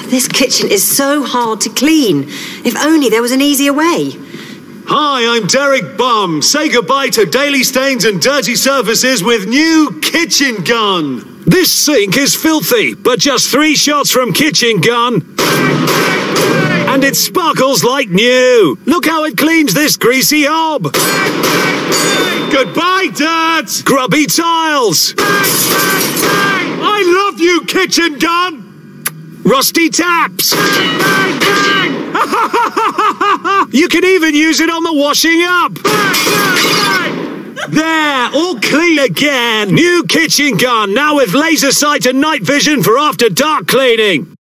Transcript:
This kitchen is so hard to clean. If only there was an easier way. Hi, I'm Derick Bum. Say goodbye to daily stains and dirty surfaces with new Kitchen Gun. This sink is filthy, but just 3 shots from Kitchen Gun and it sparkles like new. Look how it cleans this greasy hob. Goodbye, dirt! Grubby tiles. I love you, Kitchen Gun! Rusty taps. You can even use it on the washing up. There, all clean again. New Kitchen Gun, now with laser sight and night vision for after dark cleaning.